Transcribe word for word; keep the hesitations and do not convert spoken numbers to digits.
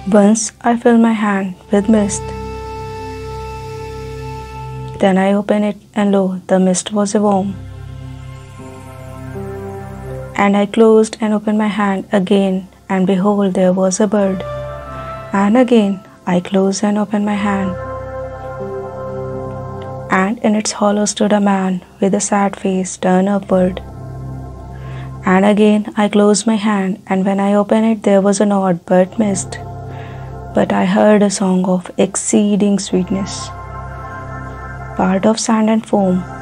Once I filled my hand with mist. Then I opened it, and lo, the mist was a worm. And I closed and opened my hand again, and behold, there was a bird. And again I closed and opened my hand, and in its hollow stood a man with a sad face turned upward. And again I closed my hand, and when I opened it, there was an odd but mist. But I heard a song of exceeding sweetness, part of sand and foam,